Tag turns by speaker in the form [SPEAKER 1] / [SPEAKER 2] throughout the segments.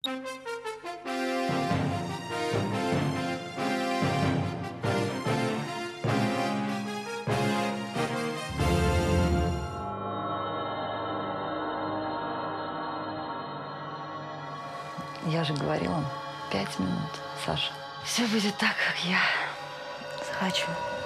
[SPEAKER 1] Я же говорила, 5 минут, Саша. Все будет так, как я захочу.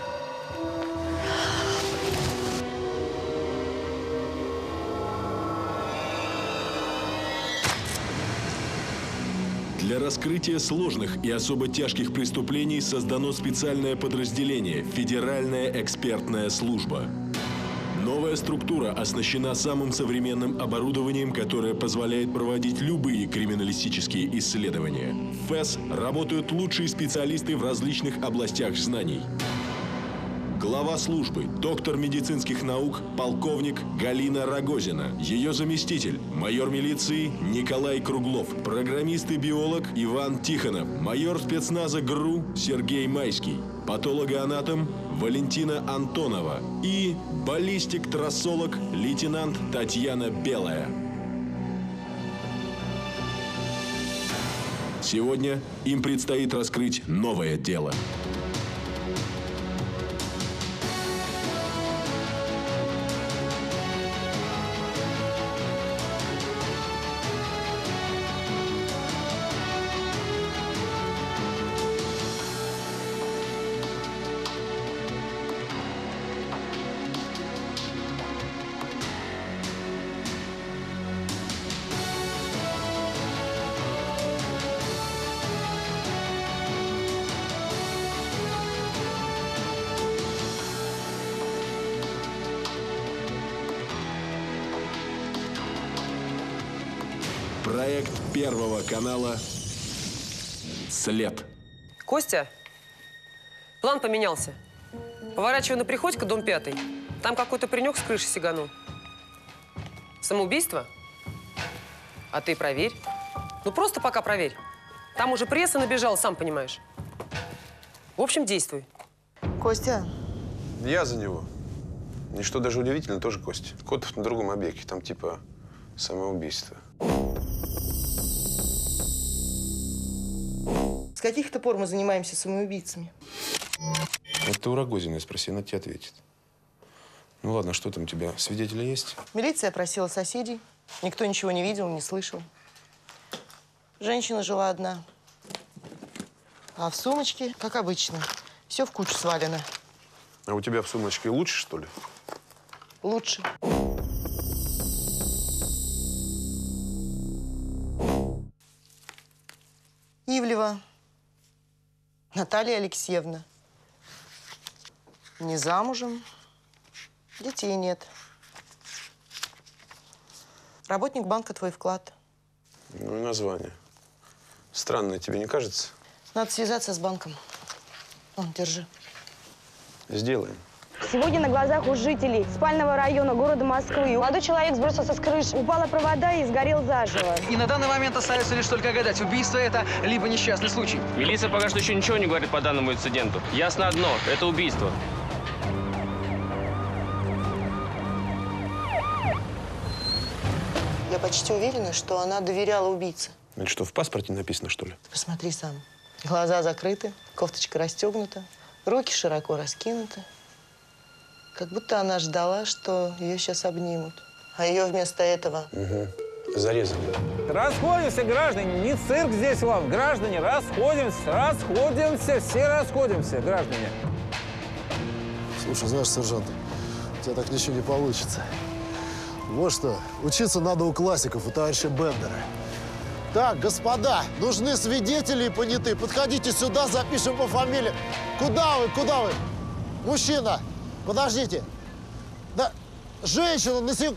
[SPEAKER 2] Для раскрытия сложных и особо тяжких преступлений создано специальное подразделение – Федеральная экспертная служба. Новая структура оснащена самым современным оборудованием, которое позволяет проводить любые криминалистические исследования. В ФЭС работают лучшие специалисты в различных областях знаний. Глава службы – доктор медицинских наук, полковник Галина Рогозина. Ее заместитель – майор милиции Николай Круглов. Программист и биолог Иван Тихонов. Майор спецназа ГРУ Сергей Майский. Патологоанатом Валентина Антонова. И баллистик-трассолог лейтенант Татьяна Белая. Сегодня им предстоит раскрыть новое дело. Проект Первого канала «След».
[SPEAKER 3] Костя, план поменялся. Поворачивай на Приходько, дом 5. Там какой-то паренек с крыши сиганул. Самоубийство? А ты проверь. Ну, просто пока проверь. Там уже пресса набежала, сам понимаешь. В общем, действуй.
[SPEAKER 4] Костя.
[SPEAKER 5] Я за него. И что даже удивительно, тоже Костя. Котов на другом объекте. Там типа самоубийство.
[SPEAKER 4] С каких-то пор мы занимаемся самоубийцами?
[SPEAKER 5] Вот ты у Рогозиной спроси, она тебе ответит. Ну ладно, что там у тебя? Свидетели есть?
[SPEAKER 4] Милиция опросила соседей. Никто ничего не видел, не слышал. Женщина жила одна. А в сумочке, как обычно, все в кучу свалено.
[SPEAKER 5] А у тебя в сумочке лучше, что ли?
[SPEAKER 4] Лучше. Ивлева Наталья Алексеевна. Не замужем, детей нет. Работник банка «Твой вклад».
[SPEAKER 5] Ну и название. Странное тебе не кажется?
[SPEAKER 4] Надо связаться с банком. Вон, держи.
[SPEAKER 5] Сделаем.
[SPEAKER 6] Сегодня на глазах у жителей спального района города Москвы молодой человек сбросился с крыши, упала провода и сгорел заживо.
[SPEAKER 7] И на данный момент остается лишь только гадать, убийство это, либо несчастный случай.
[SPEAKER 8] Милиция пока что еще ничего не говорит по данному инциденту. Ясно одно – это убийство.
[SPEAKER 4] Я почти уверена, что она доверяла убийце.
[SPEAKER 5] Это что, в паспорте написано, что ли?
[SPEAKER 4] Посмотри сам. Глаза закрыты, кофточка расстегнута, руки широко раскинуты. Как будто она ждала, что ее сейчас обнимут. А ее вместо этого…
[SPEAKER 5] Угу. Зарезали.
[SPEAKER 9] Расходимся, граждане, не цирк здесь вам. Граждане, расходимся, все расходимся, граждане.
[SPEAKER 10] Слушай, знаешь, сержант, у тебя так ничего не получится. Вот что, учиться надо у классиков, у товарища Бендера. Так, господа, нужны свидетели и понятые. Подходите сюда, запишем по фамилии. Куда вы, куда вы? Мужчина, подождите. Да, женщина, на секунду.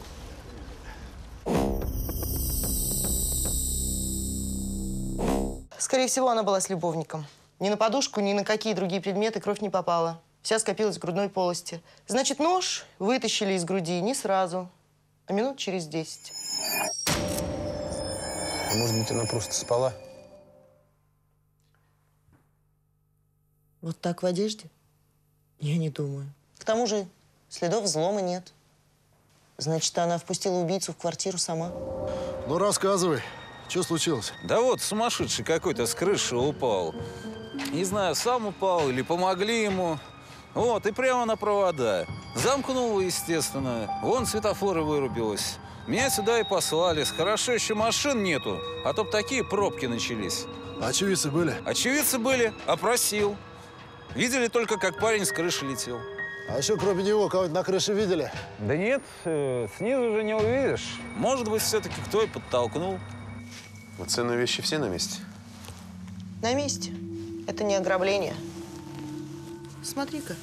[SPEAKER 4] Скорее всего, она была с любовником. Ни на подушку, ни на какие другие предметы кровь не попала. Вся скопилась в грудной полости. Значит, нож вытащили из груди не сразу, а минут через 10.
[SPEAKER 5] А может быть, она просто спала?
[SPEAKER 4] Вот так в одежде? Я не думаю. К тому же следов взлома нет. Значит, она впустила убийцу в квартиру сама.
[SPEAKER 10] Ну, рассказывай. Что случилось?
[SPEAKER 9] Да вот, сумасшедший какой-то с крыши упал. Не знаю, сам упал или помогли ему. Вот, и прямо на провода. Замкнул, естественно. Вон светофоры вырубилось. Меня сюда и послали. Хорошо, еще машин нету, а то б такие пробки начались.
[SPEAKER 10] Очевидцы были?
[SPEAKER 9] Очевидцы были. Опросил. Видели только, как парень с крыши летел.
[SPEAKER 10] А еще кроме него кого-нибудь на крыше видели?
[SPEAKER 9] Да нет, снизу же не увидишь. Может быть, все-таки кто и подтолкнул.
[SPEAKER 5] Вот ценные вещи все на месте?
[SPEAKER 4] На месте. Это не ограбление. Смотри-ка.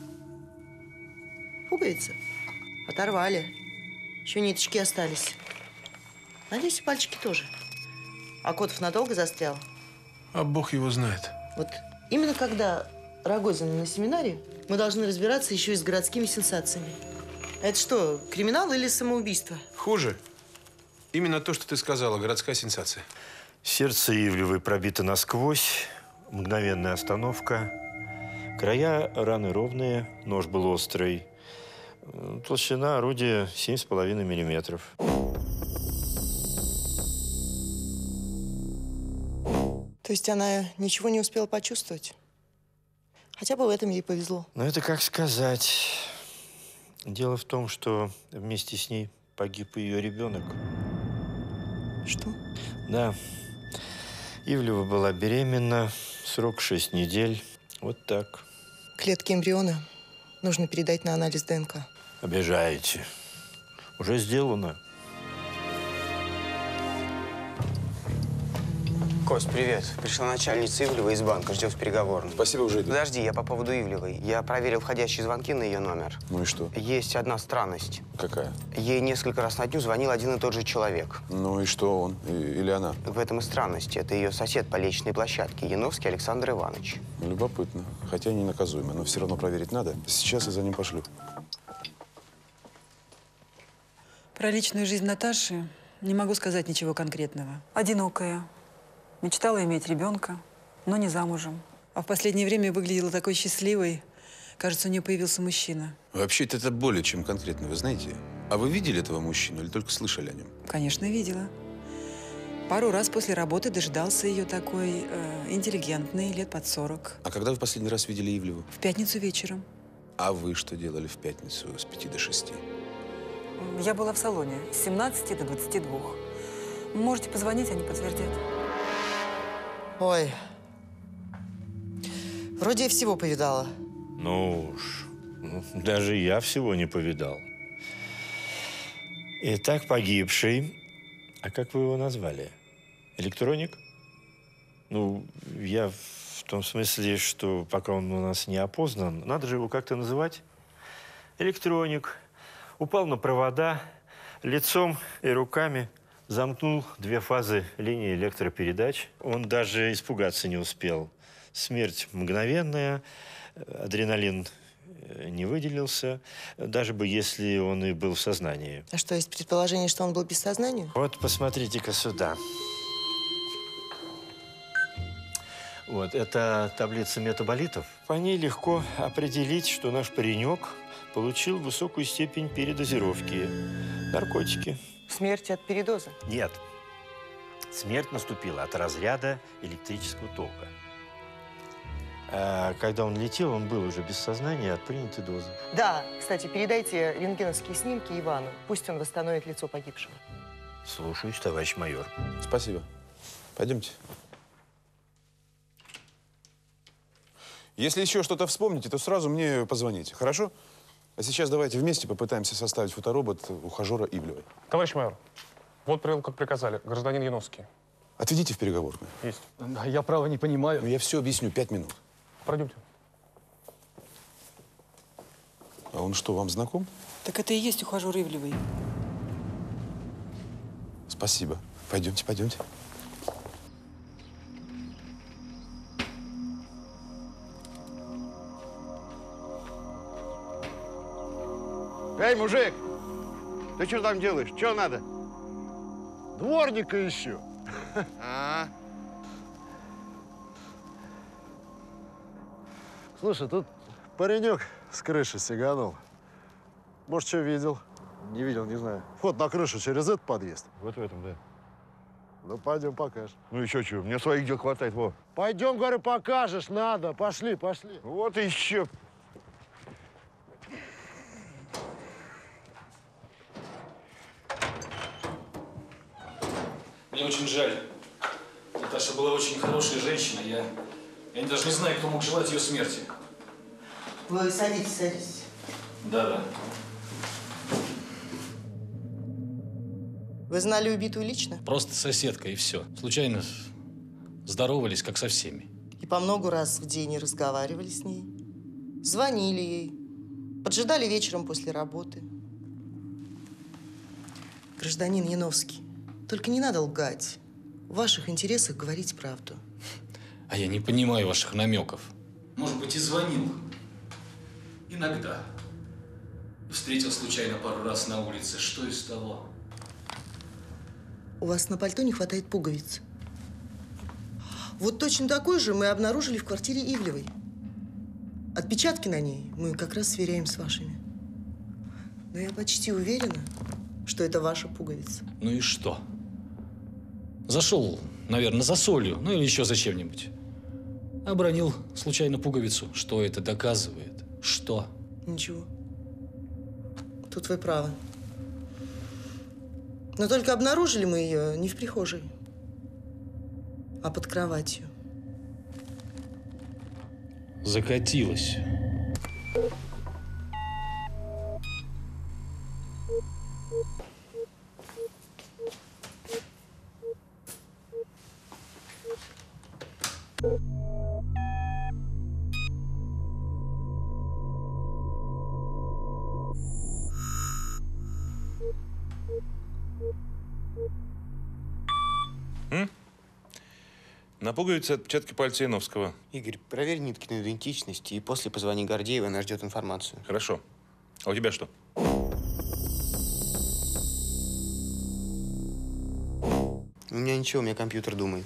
[SPEAKER 4] Пуговицы. Оторвали. Еще ниточки остались. Надеюсь, и пальчики тоже. А Котов надолго застрял?
[SPEAKER 5] А бог его знает.
[SPEAKER 4] Вот именно когда Рогозин на семинаре, мы должны разбираться еще и с городскими сенсациями. Это что, криминал или самоубийство?
[SPEAKER 5] Хуже. Именно то, что ты сказала, городская сенсация.
[SPEAKER 11] Сердце Ивлевой пробито насквозь, мгновенная остановка. Края раны ровные, нож был острый. Толщина орудия 7,5 миллиметров.
[SPEAKER 4] То есть она ничего не успела почувствовать? Хотя бы в этом ей повезло.
[SPEAKER 11] Ну, это как сказать. Дело в том, что вместе с ней погиб ее ребенок.
[SPEAKER 4] Что?
[SPEAKER 11] Да. Ивлева была беременна, срок 6 недель. Вот так.
[SPEAKER 4] Клетки эмбриона нужно передать на анализ ДНК.
[SPEAKER 11] Обижаете. Уже сделано.
[SPEAKER 12] Кость, привет. Пришла начальница Ивлевой из банка. Ждем в переговорной.
[SPEAKER 5] Спасибо, уже иду.
[SPEAKER 12] Подожди, я по поводу Ивлевой. Я проверил входящие звонки на ее номер.
[SPEAKER 5] Ну и что?
[SPEAKER 12] Есть одна странность.
[SPEAKER 5] Какая?
[SPEAKER 12] Ей несколько раз на дню звонил один и тот же человек.
[SPEAKER 5] Ну и что он? Или она?
[SPEAKER 12] В этом и странность. Это ее сосед по лестничной площадке, Яновский Александр Иванович.
[SPEAKER 5] Любопытно. Хотя не наказуемо, но все равно проверить надо. Сейчас я за ним пошлю.
[SPEAKER 13] Про личную жизнь Наташи не могу сказать ничего конкретного. Одинокая. Мечтала иметь ребенка, но не замужем. А в последнее время выглядела такой счастливой. Кажется, у нее появился мужчина.
[SPEAKER 5] Вообще-то это более чем конкретно, вы знаете? А вы видели этого мужчину или только слышали о нем?
[SPEAKER 13] Конечно, видела. Пару раз после работы дождался ее такой интеллигентный, лет под 40.
[SPEAKER 5] А когда вы в последний раз видели Ивлеву?
[SPEAKER 13] В пятницу вечером.
[SPEAKER 5] А вы что делали в пятницу с 5 до 6?
[SPEAKER 13] Я была в салоне с 17 до 22. Можете позвонить, они подтвердят.
[SPEAKER 4] Ой. Вроде я всего повидала.
[SPEAKER 11] Ну уж, даже я всего не повидал. Итак, погибший. А как вы его назвали? Электроник? Ну, я в том смысле, что пока он у нас не опознан, надо же его как-то называть. Электроник. Упал на провода, лицом и руками замкнул 2 фазы линии электропередач. Он даже испугаться не успел. Смерть мгновенная, адреналин не выделился, даже бы если он и был в сознании.
[SPEAKER 4] А что, есть предположение, что он был без сознания?
[SPEAKER 11] Вот посмотрите-ка сюда. Вот, это таблица метаболитов. По ней легко определить, что наш паренек получил высокую степень передозировки. Наркотики.
[SPEAKER 4] Смерть от передоза?
[SPEAKER 11] Нет. Смерть наступила от разряда электрического тока. А когда он летел, он был уже без сознания от принятой дозы.
[SPEAKER 4] Да, кстати, передайте рентгеновские снимки Ивану. Пусть он восстановит лицо погибшего.
[SPEAKER 11] Слушаюсь, товарищ майор.
[SPEAKER 5] Спасибо. Пойдемте. Если еще что-то вспомните, то сразу мне позвоните, хорошо? А сейчас давайте вместе попытаемся составить фоторобот ухажера Ивлевой.
[SPEAKER 14] Товарищ майор, вот привел, как приказали, гражданин Яновский.
[SPEAKER 5] Отведите в переговорную.
[SPEAKER 14] Есть.
[SPEAKER 9] Я право не понимаю.
[SPEAKER 5] Ну, я все объясню, 5 минут.
[SPEAKER 14] Пройдемте.
[SPEAKER 5] А он что, вам знаком?
[SPEAKER 13] Так это и есть ухажер Ивлевой.
[SPEAKER 5] Спасибо. Пойдемте, пойдемте.
[SPEAKER 15] Эй, мужик, ты что там делаешь? Что надо?
[SPEAKER 10] Дворника ищу. Слушай, тут паренек с крыши сиганул. Может, что видел? Не видел, не знаю. Вход на крышу через этот подъезд.
[SPEAKER 11] Вот в этом, да.
[SPEAKER 10] Ну, пойдем покажешь.
[SPEAKER 15] Ну еще чего, мне своих дел хватает, во.
[SPEAKER 10] Пойдем, говорю, покажешь, надо. Пошли, пошли.
[SPEAKER 15] Вот еще.
[SPEAKER 16] Мне очень жаль. Наташа была очень хорошая женщина. Я даже не знаю, кто мог желать ее смерти.
[SPEAKER 4] Вы садитесь, садитесь.
[SPEAKER 16] Да.
[SPEAKER 4] Вы знали убитую лично?
[SPEAKER 16] Просто соседка и все. Случайно здоровались, как со всеми.
[SPEAKER 4] И по много раз в день разговаривали с ней? Звонили ей? Поджидали вечером после работы? Гражданин Яновский, только не надо лгать. В ваших интересах говорить правду.
[SPEAKER 16] А я не понимаю ваших намеков. Может быть, и звонил. Иногда. Встретил случайно пару раз на улице. Что из того?
[SPEAKER 4] У вас на пальто не хватает пуговиц. Вот точно такой же мы обнаружили в квартире Ивлевой. Отпечатки на ней мы как раз сверяем с вашими. Но я почти уверена, что это ваша пуговица.
[SPEAKER 16] Ну и что? Зашел, наверное, за солью, ну или еще за чем-нибудь. Обронил случайно пуговицу. Что это доказывает? Что?
[SPEAKER 4] Ничего. Тут вы правы. Но только обнаружили мы ее не в прихожей, а под кроватью.
[SPEAKER 16] Закатилась.
[SPEAKER 5] На пуговице отпечатки пальца Яновского.
[SPEAKER 12] Игорь, проверь нитки на идентичность и после позвони Гордеевой, она ждет информацию.
[SPEAKER 5] Хорошо. А у тебя что?
[SPEAKER 12] У меня ничего, у меня компьютер думает.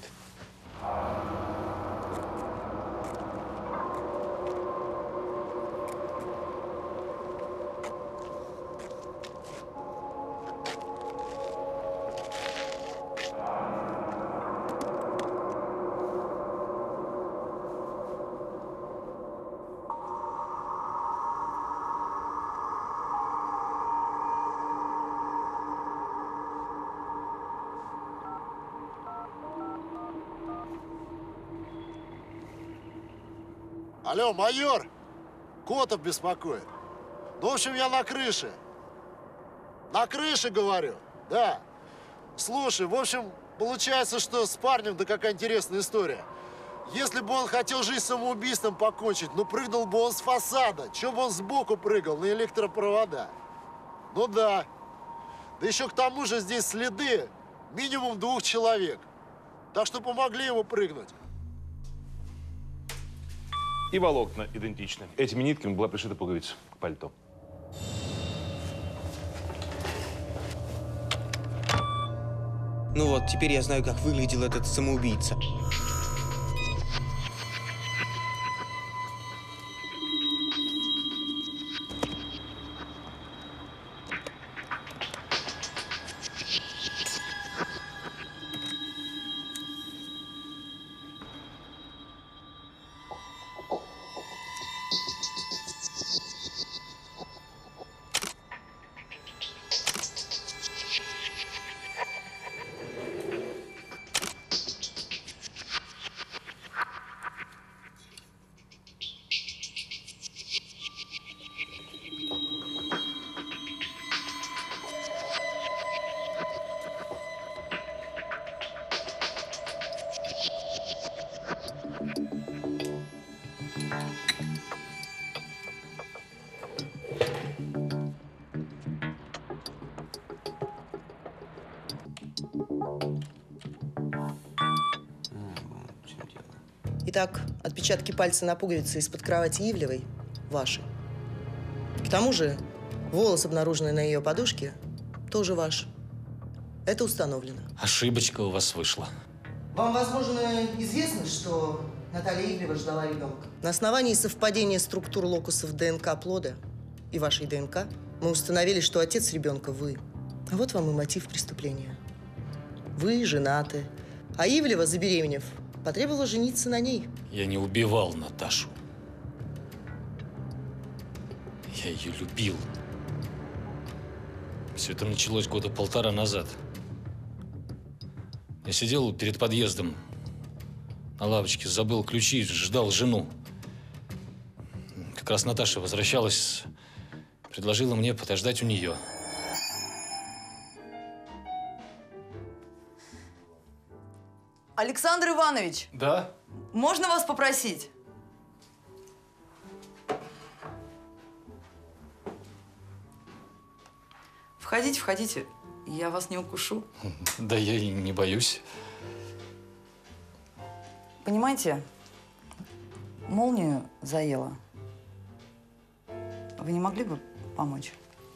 [SPEAKER 10] Алло, майор! Котов беспокоит. Ну, в общем, я на крыше. На крыше, говорю. Да. Слушай, в общем, получается, что с парнем, да какая интересная история. Если бы он хотел жизнь самоубийством покончить, ну, прыгнул бы он с фасада. Чего бы он сбоку прыгал на электропровода? Ну, да. Да еще к тому же здесь следы минимум 2 человек. Так что помогли ему прыгнуть.
[SPEAKER 5] И волокна идентичны. Этими нитками была пришита пуговица к пальто.
[SPEAKER 12] Ну вот, теперь я знаю, как выглядел этот самоубийца.
[SPEAKER 4] Итак, отпечатки пальца на пуговице из-под кровати Ивлевой ваши. К тому же, волос, обнаруженный на ее подушке, тоже ваш. Это установлено.
[SPEAKER 16] Ошибочка у вас вышла.
[SPEAKER 4] Вам, возможно, известно, что Наталья Ивлева ждала ребенка. На основании совпадения структур локусов ДНК плода и вашей ДНК мы установили, что отец ребенка вы. А вот вам и мотив преступления. Вы женаты. А Ивлева, забеременев, потребовала жениться на ней.
[SPEAKER 16] Я не убивал Наташу. Я ее любил. Все это началось года 1,5 назад. Я сидел перед подъездом на лавочке, забыл ключи, ждал жену. Как раз Наташа возвращалась, предложила мне подождать у нее.
[SPEAKER 17] Александр Иванович!
[SPEAKER 16] Да?
[SPEAKER 17] Можно вас попросить? Входите, входите. Я вас не укушу.
[SPEAKER 16] Да я и не боюсь.
[SPEAKER 17] Понимаете, молнию заело. Вы не могли бы помочь?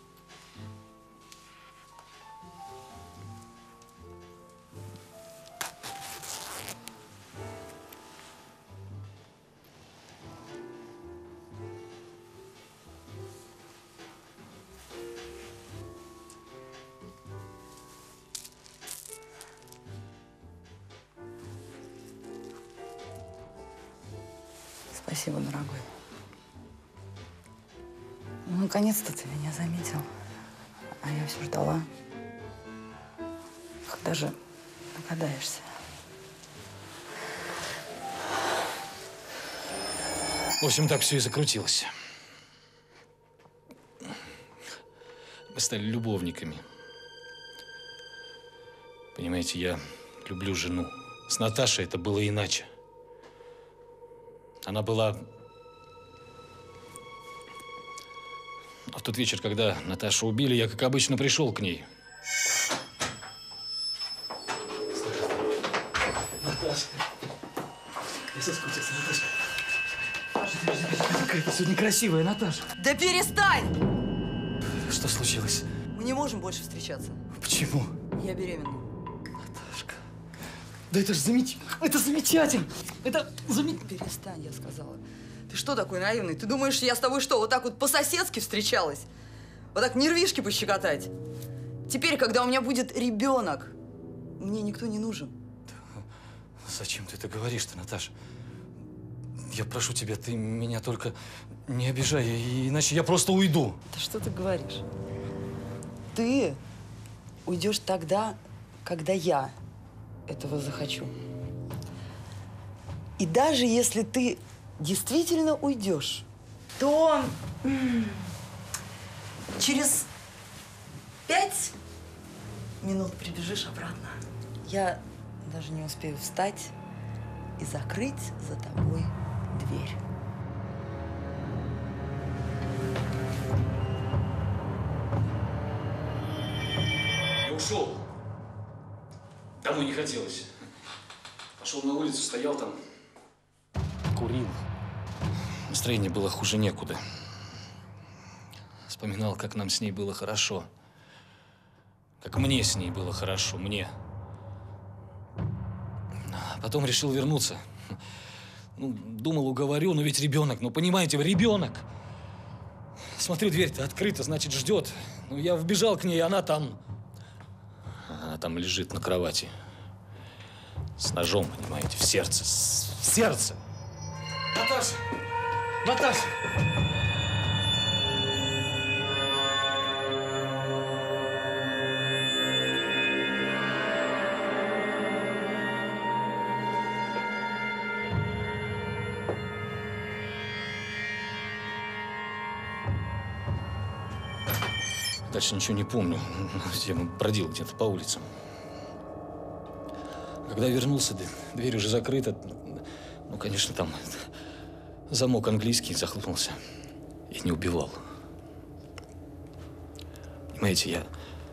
[SPEAKER 17] Спасибо, дорогой. Ну, наконец-то ты меня заметил. А я все ждала. Когда же догадаешься?
[SPEAKER 16] В общем, так все и закрутилось. Мы стали любовниками. Понимаете, я люблю жену. С Наташей это было иначе. Она была... А в тот вечер, когда Наташу убили, я, как обычно, пришел к ней.
[SPEAKER 18] Наташка. Я соскучился, Наташка. Какая ты сегодня красивая, Наташа.
[SPEAKER 17] Да перестань!
[SPEAKER 18] Что случилось?
[SPEAKER 17] Мы не можем больше встречаться.
[SPEAKER 18] Почему?
[SPEAKER 17] Я беременна.
[SPEAKER 18] Да это же замечательно. Это замечательно. Это замечательно.
[SPEAKER 17] Перестань, я сказала. Ты что такой наивный? Ты думаешь, я с тобой что, вот так вот по-соседски встречалась? Вот так нервишки пощекотать? Теперь, когда у меня будет ребенок, мне никто не нужен.
[SPEAKER 16] Зачем ты это говоришь-то, Наташа? Я прошу тебя, ты меня только не обижай, иначе я просто уйду.
[SPEAKER 17] Да что ты говоришь? Ты уйдешь тогда, когда я этого захочу. И даже если ты действительно уйдешь, то через 5 минут прибежишь обратно. Я даже не успею встать и закрыть за тобой дверь.
[SPEAKER 16] Я ушел. Домой не хотелось. Пошел на улицу, стоял там, курил. Настроение было хуже некуда. Вспоминал, как нам с ней было хорошо. Как мне с ней было хорошо, мне. А потом решил вернуться. Ну, думал, уговорю, но ведь ребенок. Ну, понимаете, ребенок. Смотрю, дверь-то открыта, значит, ждет. Ну, я вбежал к ней, она там лежит на кровати. С ножом, понимаете, в сердце. В сердце!
[SPEAKER 18] Наташа! Наташа!
[SPEAKER 16] Дальше ничего не помню. Я бродил где-то по улицам. Когда вернулся, дверь уже закрыта. Ну, конечно, там замок английский захлопнулся. И не убивал. Понимаете, я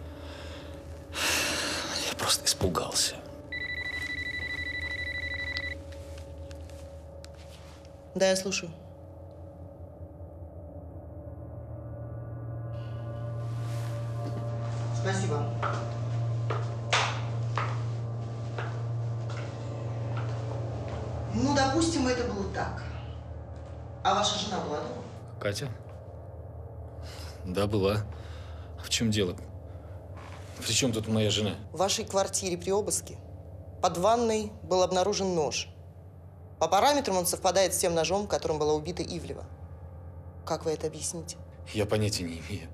[SPEAKER 16] просто испугался.
[SPEAKER 4] Да, я слушаю. Спасибо. Ну, допустим, это было так. А ваша жена была дома?
[SPEAKER 16] Катя? Да, была. А в чем дело? При чем тут моя жена?
[SPEAKER 4] В вашей квартире при обыске под ванной был обнаружен нож. По параметрам он совпадает с тем ножом, которым была убита Ивлева. Как вы это объясните?
[SPEAKER 16] Я понятия не имею.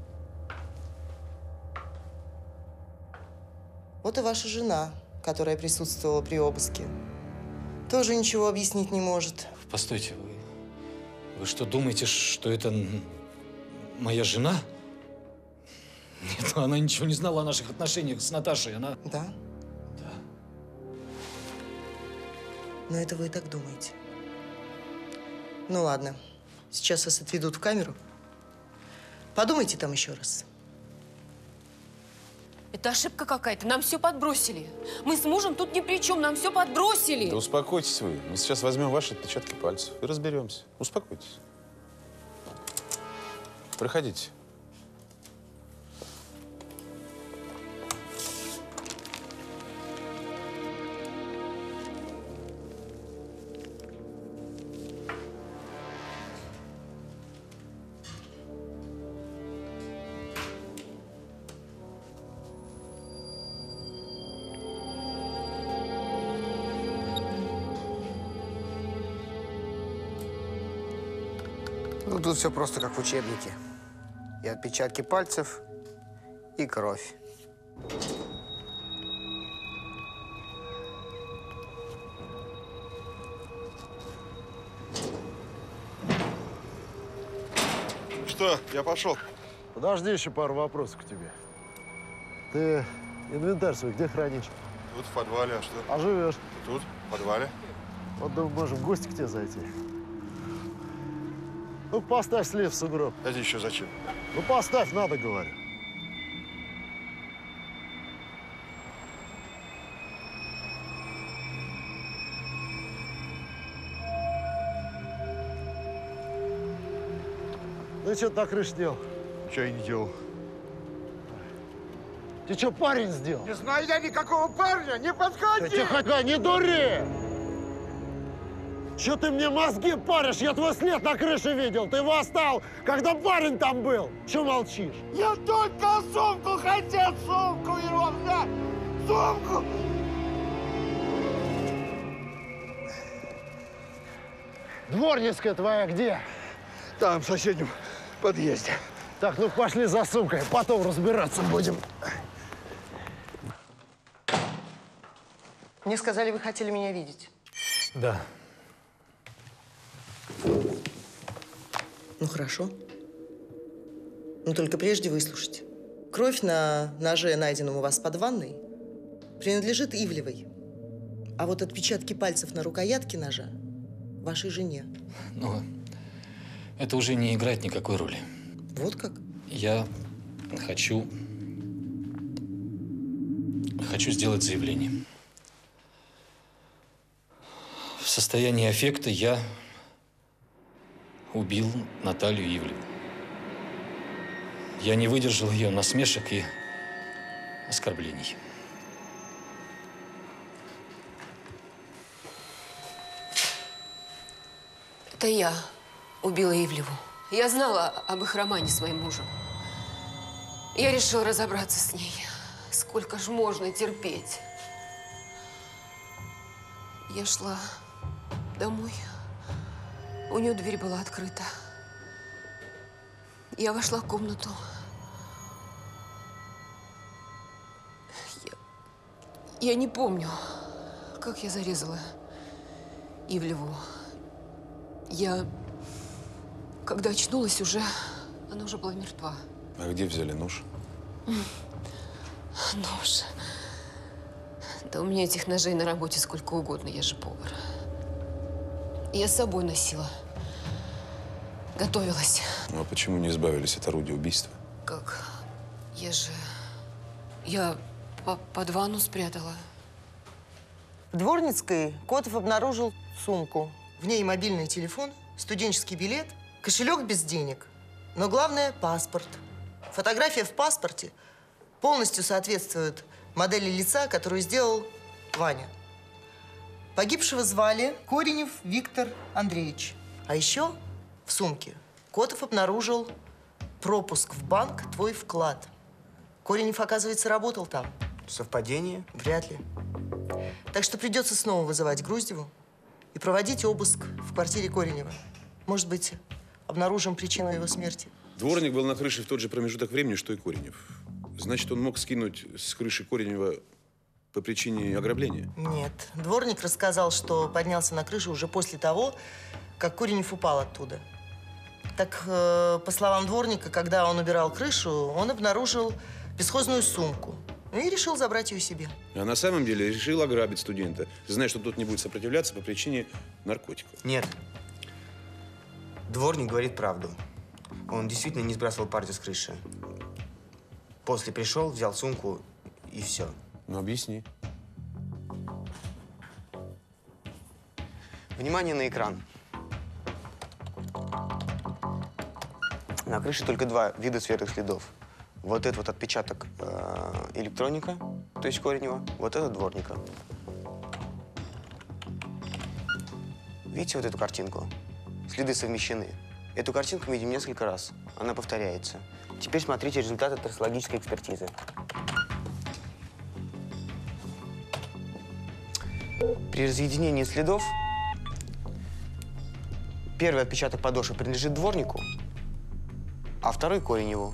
[SPEAKER 4] Вот и ваша жена, которая присутствовала при обыске, тоже ничего объяснить не может.
[SPEAKER 16] Постойте, вы что, думаете, что это моя жена? Нет, она ничего не знала о наших отношениях с Наташей, она…
[SPEAKER 4] Да?
[SPEAKER 16] Да.
[SPEAKER 4] Но это вы и так думаете. Ну ладно, сейчас вас отведут в камеру. Подумайте там еще раз.
[SPEAKER 19] Это ошибка какая-то. Нам все подбросили. Мы с мужем тут ни при чем. Нам все подбросили.
[SPEAKER 5] Да успокойтесь вы. Мы сейчас возьмем ваши отпечатки пальцев и разберемся. Успокойтесь. Проходите.
[SPEAKER 12] Ну, тут все просто как в учебнике. И отпечатки пальцев, и кровь.
[SPEAKER 15] Что, я пошел.
[SPEAKER 10] Подожди, еще пару вопросов к тебе. Ты инвентарь свой где хранишь?
[SPEAKER 15] Тут, в подвале, а что?
[SPEAKER 10] А живешь?
[SPEAKER 15] Тут, в подвале.
[SPEAKER 10] Вот, думаю, можем в гости к тебе зайти. Ну, поставь слив в сугроб.
[SPEAKER 15] Это еще зачем?
[SPEAKER 10] Ну, поставь, надо, говорю. Ну, что ты на крыше делал?
[SPEAKER 15] Ничего я не делал.
[SPEAKER 10] Ты что, парень сделал?
[SPEAKER 15] Не знаю я никакого парня, не подходи!
[SPEAKER 10] Тихо, не дури! Че ты мне мозги паришь? Я твой след на крыше видел. Ты его оставил, когда парень там был. Че молчишь?
[SPEAKER 15] Я только сумку хотел, сумку его взять! Сумку!
[SPEAKER 10] Дворницкая твоя где?
[SPEAKER 15] Там, в соседнем подъезде.
[SPEAKER 10] Так, ну пошли за сумкой, потом разбираться будем.
[SPEAKER 4] Мне сказали, вы хотели меня видеть.
[SPEAKER 16] Да.
[SPEAKER 4] Ну, хорошо. Но только прежде выслушайте. Кровь на ноже, найденном у вас под ванной, принадлежит Ивлевой. А вот отпечатки пальцев на рукоятке ножа вашей жене.
[SPEAKER 16] Но это уже не играет никакой роли.
[SPEAKER 4] Вот как?
[SPEAKER 16] Я хочу сделать заявление. В состоянии аффекта я убил Наталью Ивлеву. Я не выдержал ее насмешек и оскорблений.
[SPEAKER 19] Это я убила Ивлеву. Я знала об их романе с моим мужем. Я решила разобраться с ней. Сколько ж можно терпеть? Я шла домой. У нее дверь была открыта. Я вошла в комнату. Я не помню, как я зарезала Ивлеву. Когда очнулась, она уже была мертва.
[SPEAKER 5] А где взяли нож?
[SPEAKER 19] Нож. Да у меня этих ножей на работе сколько угодно, я же повар. Я с собой носила. Готовилась.
[SPEAKER 5] Ну а почему не избавились от орудия убийства?
[SPEAKER 19] Как? Я под ванну спрятала.
[SPEAKER 4] В Дворницкой Котов обнаружил сумку. В ней мобильный телефон, студенческий билет, кошелек без денег. Но главное – паспорт. Фотография в паспорте полностью соответствует модели лица, которую сделал Ваня. Погибшего звали Коренев Виктор Андреевич. А еще в сумке Котов обнаружил пропуск в банк «Твой вклад». Коренев, оказывается, работал там.
[SPEAKER 12] Совпадение?
[SPEAKER 4] Вряд ли. Так что придется снова вызывать Груздеву и проводить обыск в квартире Коренева. Может быть, обнаружим причину его смерти.
[SPEAKER 5] Дворник был на крыше в тот же промежуток времени, что и Коренев. Значит, он мог скинуть с крыши Коренева по причине ограбления?
[SPEAKER 4] Нет. Дворник рассказал, что поднялся на крышу уже после того, как Коренев упал оттуда. Так, по словам дворника, когда он убирал крышу, он обнаружил бесхозную сумку и решил забрать ее себе.
[SPEAKER 5] А на самом деле решил ограбить студента, зная, что тот не будет сопротивляться по причине наркотиков.
[SPEAKER 12] Нет. Дворник говорит правду. Он действительно не сбрасывал партию с крыши. После пришел, взял сумку и все.
[SPEAKER 5] Ну, объясни.
[SPEAKER 12] Внимание на экран. На крыше только два вида светлых следов. Вот этот вот отпечаток электроника, то есть Коренева, вот этот дворника. Видите вот эту картинку? Следы совмещены. Эту картинку мы видим несколько раз. Она повторяется. Теперь смотрите результаты трассологической экспертизы. При разъединении следов первый отпечаток подошвы принадлежит дворнику, а второй Кореневу.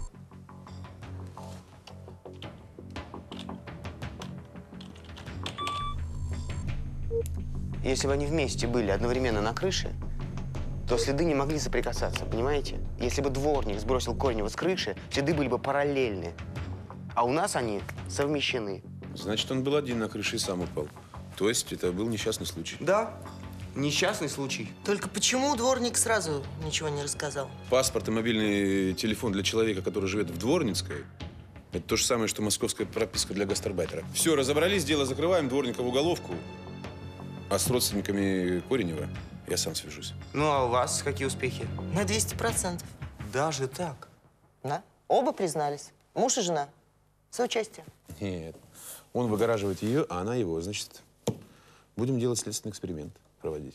[SPEAKER 12] Если бы они вместе были одновременно на крыше, то следы не могли соприкасаться, понимаете? Если бы дворник сбросил Коренева с крыши, следы были бы параллельны. А у нас они совмещены.
[SPEAKER 5] Значит, он был один на крыше и сам упал. То есть это был несчастный случай?
[SPEAKER 12] Да, несчастный случай.
[SPEAKER 4] Только почему дворник сразу ничего не рассказал?
[SPEAKER 5] Паспорт и мобильный телефон для человека, который живет в Дворницкой, это то же самое, что московская прописка для гастарбайтера. Все, разобрались, дело закрываем, дворника в уголовку. А с родственниками Коренева я сам свяжусь.
[SPEAKER 12] Ну, а у вас какие успехи?
[SPEAKER 4] На 200%.
[SPEAKER 12] Даже так?
[SPEAKER 4] Да. Оба признались. Муж и жена. Соучастие.
[SPEAKER 5] Нет. Он выгораживает ее, а она его. Значит, будем делать следственный эксперимент проводить.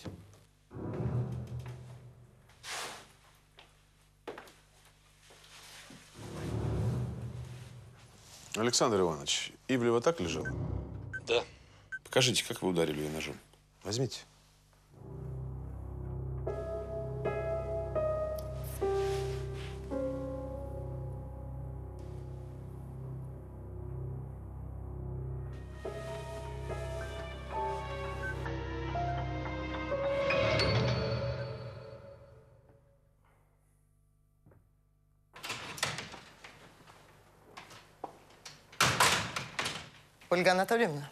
[SPEAKER 5] Александр Иванович, Ивлева так лежала?
[SPEAKER 16] Да.
[SPEAKER 5] Покажите, как вы ударили ее ножом. Возьмите.
[SPEAKER 4] Ольга Анатольевна,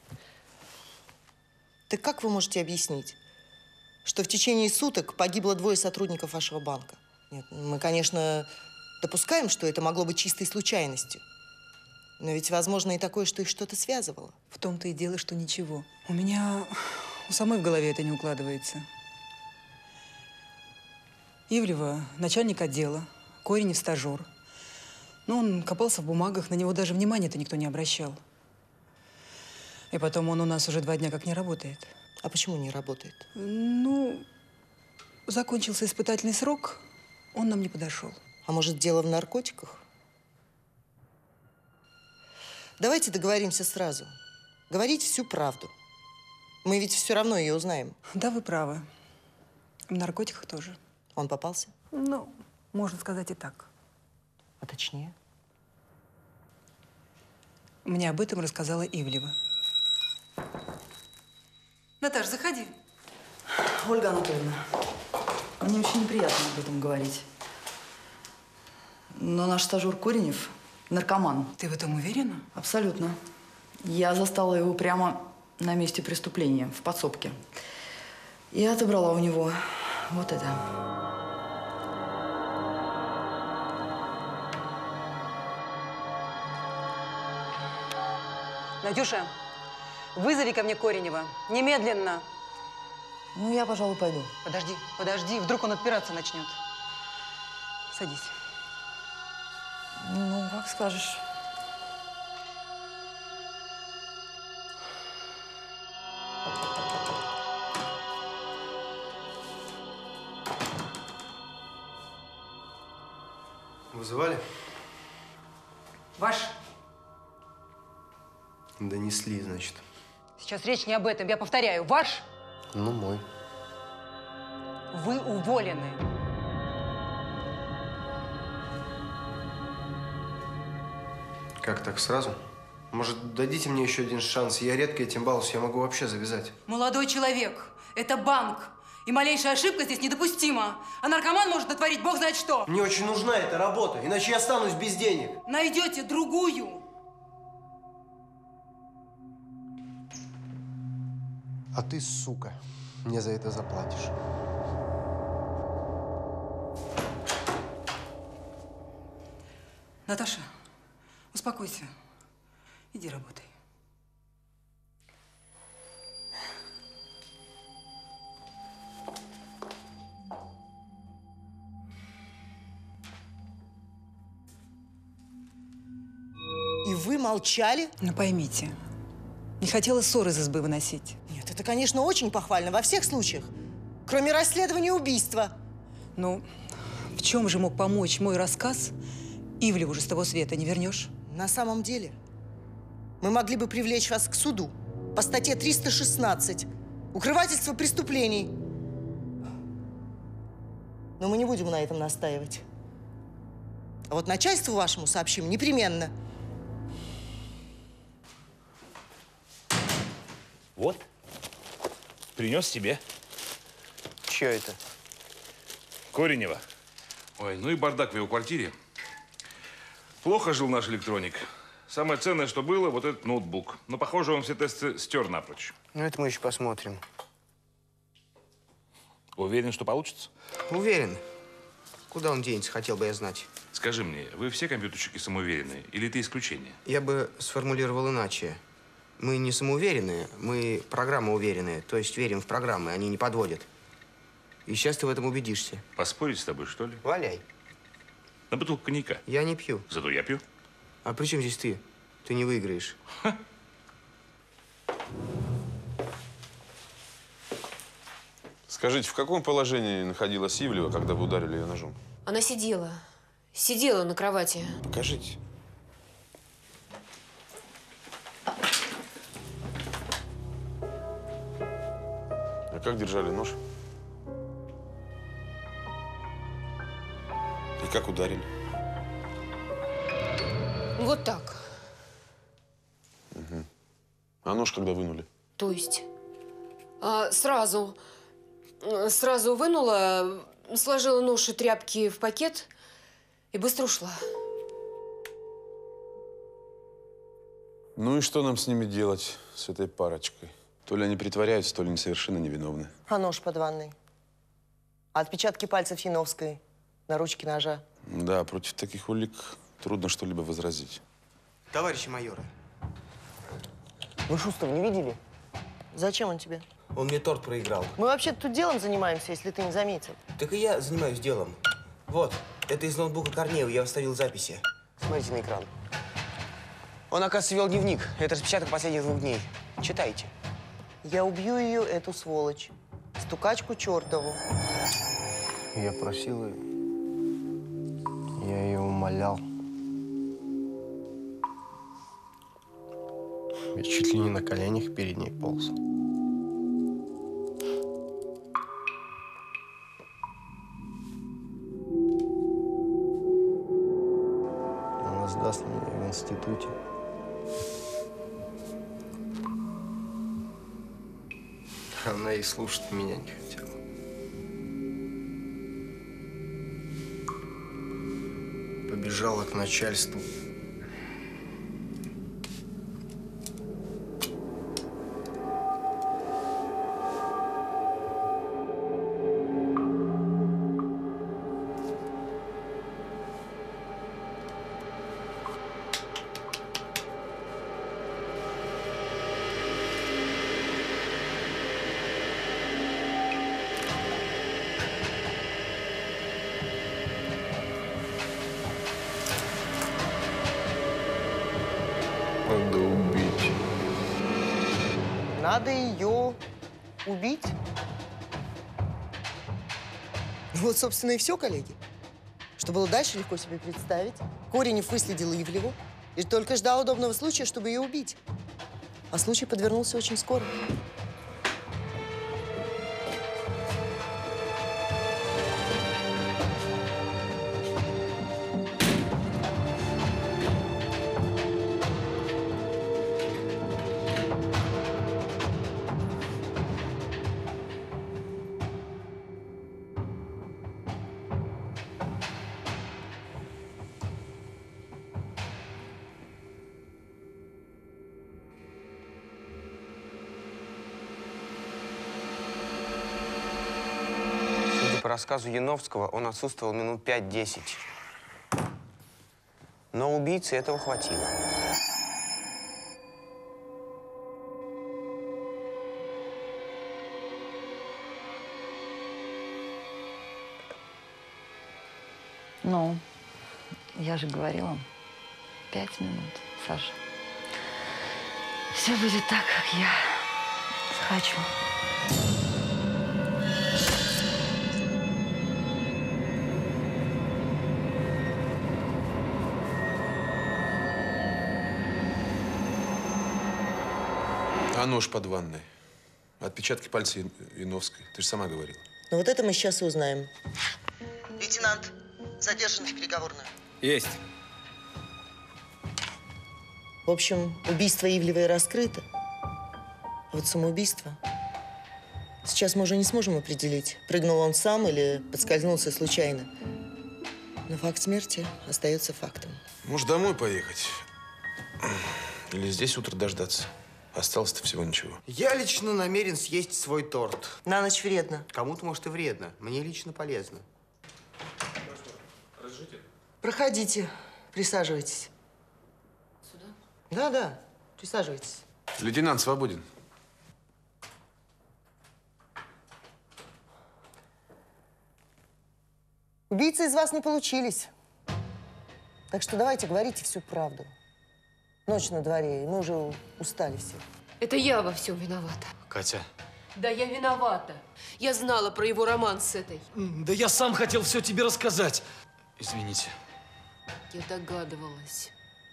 [SPEAKER 4] так как вы можете объяснить, что в течение суток погибло 2 сотрудников вашего банка? Нет, мы, конечно, допускаем, что это могло быть чистой случайностью. Но ведь, возможно, и такое, что их что-то связывало.
[SPEAKER 13] В том-то и дело, что ничего. У меня у самой в голове это не укладывается. Ивлева – начальник отдела, Коренев – стажер. Но он копался в бумагах, на него даже внимания-то никто не обращал. И потом он у нас уже 2 дня как не работает.
[SPEAKER 4] А почему не работает?
[SPEAKER 13] Ну, закончился испытательный срок, он нам не подошел.
[SPEAKER 4] А может, дело в наркотиках? Давайте договоримся сразу. Говорить всю правду. Мы ведь все равно ее узнаем.
[SPEAKER 13] Да, вы правы. В наркотиках тоже.
[SPEAKER 4] Он попался?
[SPEAKER 13] Ну, можно сказать и так.
[SPEAKER 4] А точнее?
[SPEAKER 13] Мне об этом рассказала Ивлева. Наташ, заходи.
[SPEAKER 17] Ольга Анатольевна, мне очень неприятно об этом говорить. Но наш стажер Коренев – наркоман.
[SPEAKER 13] Ты в этом уверена?
[SPEAKER 17] Абсолютно. Я застала его прямо на месте преступления, в подсобке. И отобрала у него вот это.
[SPEAKER 13] Надюша, вызови ко мне Коренева. Немедленно.
[SPEAKER 17] Ну, я, пожалуй, пойду.
[SPEAKER 13] Подожди, подожди. Вдруг он отпираться начнет. Садись.
[SPEAKER 17] Ну, как скажешь.
[SPEAKER 12] Вызывали?
[SPEAKER 13] Ваш
[SPEAKER 20] Донесли, значит.
[SPEAKER 13] Сейчас речь не об этом. Я повторяю, ваш?
[SPEAKER 20] Ну, мой.
[SPEAKER 13] Вы уволены.
[SPEAKER 20] Как так сразу? Может, дадите мне еще один шанс? Я редко этим балуюсь, я могу вообще завязать.
[SPEAKER 13] Молодой человек, это банк. И малейшая ошибка здесь недопустима. А наркоман может натворить бог знает что.
[SPEAKER 20] Мне очень нужна эта работа, иначе я останусь без денег.
[SPEAKER 13] Найдете другую.
[SPEAKER 20] А ты, сука, мне за это заплатишь.
[SPEAKER 13] Наташа, успокойся. Иди работай.
[SPEAKER 4] И вы молчали?
[SPEAKER 13] Ну, поймите, не хотела ссоры из избы выносить.
[SPEAKER 4] Нет, это, конечно, очень похвально во всех случаях, кроме расследования убийства.
[SPEAKER 13] Ну, в чем же мог помочь мой рассказ? Ивлеву же с того света не вернешь.
[SPEAKER 4] На самом деле, мы могли бы привлечь вас к суду по статье 316 «Укрывательство преступлений». Но мы не будем на этом настаивать. А вот начальству вашему сообщим непременно.
[SPEAKER 9] Вот. Принес тебе.
[SPEAKER 20] Чье это?
[SPEAKER 5] Коренева. Ой, ну и бардак в его квартире. Плохо жил наш электроник. Самое ценное, что было, вот этот ноутбук. Но, похоже, он все тесты стер напрочь.
[SPEAKER 12] Ну, это мы еще посмотрим.
[SPEAKER 5] Уверен, что получится?
[SPEAKER 12] Уверен. Куда он денется, хотел бы я знать.
[SPEAKER 5] Скажи мне, вы все компьютерщики самоуверенные? Или ты исключение?
[SPEAKER 12] Я бы сформулировал иначе. Мы не самоуверенные, мы программоуверенные. То есть верим в программы, они не подводят. И сейчас ты в этом убедишься.
[SPEAKER 5] Поспорить с тобой, что ли?
[SPEAKER 12] Валяй.
[SPEAKER 5] На бутылку коньяка.
[SPEAKER 12] Я не пью.
[SPEAKER 5] Зато я пью.
[SPEAKER 12] А при чем здесь ты? Ты не выиграешь.
[SPEAKER 5] Скажите, в каком положении находилась Ивлева, когда вы ударили ее ножом?
[SPEAKER 19] Она сидела. Сидела на кровати.
[SPEAKER 5] Покажите. А как держали нож? И как ударили?
[SPEAKER 19] Вот так.
[SPEAKER 5] Угу. А нож когда вынули?
[SPEAKER 19] То есть? Сразу вынула, сложила нож и тряпки в пакет и быстро ушла.
[SPEAKER 5] Ну и что нам с ними делать, с этой парочкой? То ли они притворяются, то ли они совершенно невиновны.
[SPEAKER 4] А нож под ванной? А отпечатки пальцев Яновской на ручке ножа?
[SPEAKER 5] Да, против таких улик трудно что-либо возразить.
[SPEAKER 12] Товарищи майоры, вы Шустова не видели?
[SPEAKER 4] Зачем он тебе?
[SPEAKER 12] Он мне торт проиграл.
[SPEAKER 4] Мы вообще тут делом занимаемся, если ты не заметил.
[SPEAKER 12] Так и я занимаюсь делом. Вот, это из ноутбука Корнеева, я оставил записи. Смотрите на экран. Он, оказывается, вел дневник. Это распечаток последних 2 дней. Читайте.
[SPEAKER 4] Я убью ее, эту сволочь. Стукачку чертову.
[SPEAKER 20] Я просил ее. Я ее умолял. Я чуть ли не на коленях перед ней полз. Она сдаст меня в институте. Она и слушать меня не хотела. Побежала к начальству. Надо убить.
[SPEAKER 4] Надо ее убить? Вот, собственно, и все, коллеги. Что было дальше, легко себе представить. Коренев выследил Ивлеву и только ждал удобного случая, чтобы ее убить. А случай подвернулся очень скоро.
[SPEAKER 12] По рассказу Яновского, он отсутствовал минут 5-10. Но убийце этого хватило.
[SPEAKER 1] Ну, я же говорила, 5 минут, Саша. Все будет так, как я хочу.
[SPEAKER 5] А нож под ванной? Отпечатки пальцев Яновской. Ты же сама говорила.
[SPEAKER 4] Ну вот это мы сейчас и узнаем. Лейтенант, задержан в переговорную.
[SPEAKER 9] Есть.
[SPEAKER 4] В общем, убийство Ивлевой раскрыто. А вот самоубийство. Сейчас мы уже не сможем определить, прыгнул он сам или подскользнулся случайно. Но факт смерти остается фактом.
[SPEAKER 5] Может, домой поехать? Или здесь утро дождаться? Осталось-то всего ничего.
[SPEAKER 12] Я лично намерен съесть свой торт.
[SPEAKER 4] На ночь вредно.
[SPEAKER 12] Кому-то, может, и вредно. Мне лично полезно.
[SPEAKER 4] Проходите, присаживайтесь.
[SPEAKER 19] Сюда?
[SPEAKER 4] Да, присаживайтесь.
[SPEAKER 5] Лейтенант свободен.
[SPEAKER 4] Убийцы из вас не получились. Так что давайте говорите всю правду. Ночь на дворе, и мы уже устали все.
[SPEAKER 19] Это я во всем виновата.
[SPEAKER 16] Катя.
[SPEAKER 19] Да, я виновата. Я знала про его роман с этой.
[SPEAKER 16] Да я сам хотел все тебе рассказать. Извините.
[SPEAKER 19] Я догадывалась.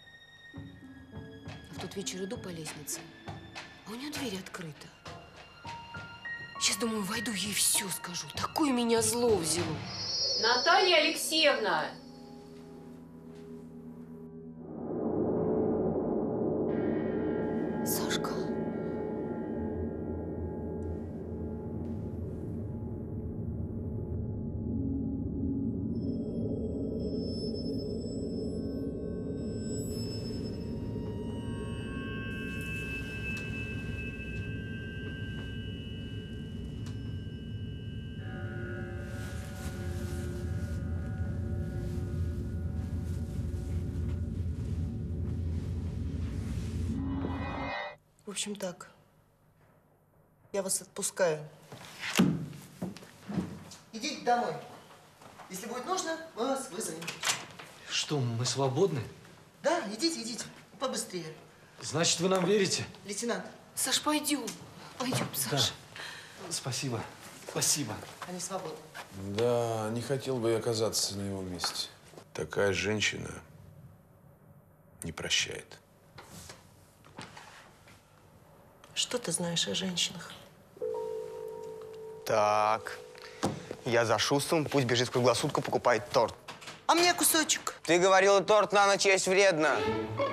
[SPEAKER 19] А в тот вечер иду по лестнице, а у нее дверь открыта. Сейчас, думаю, войду, ей все скажу. Такое меня зло взяло. Наталья Алексеевна! Сашка.
[SPEAKER 4] В общем, так. Я вас отпускаю. Идите домой. Если будет нужно, мы вас вызовем.
[SPEAKER 16] Что, мы свободны?
[SPEAKER 4] Да, идите. Побыстрее.
[SPEAKER 16] Значит, вы нам верите?
[SPEAKER 4] Лейтенант.
[SPEAKER 19] Саш, пойдем. Пойдем, Саша.
[SPEAKER 16] Да. Спасибо. Спасибо.
[SPEAKER 4] Они свободны.
[SPEAKER 5] Да, не хотел бы я оказаться на его месте. Такая женщина не прощает.
[SPEAKER 4] Что ты знаешь о женщинах?
[SPEAKER 12] Так, я за Шустом, пусть бежит в круглосутку, покупает торт.
[SPEAKER 4] А мне кусочек.
[SPEAKER 12] Ты говорила, торт на ночь есть вредно.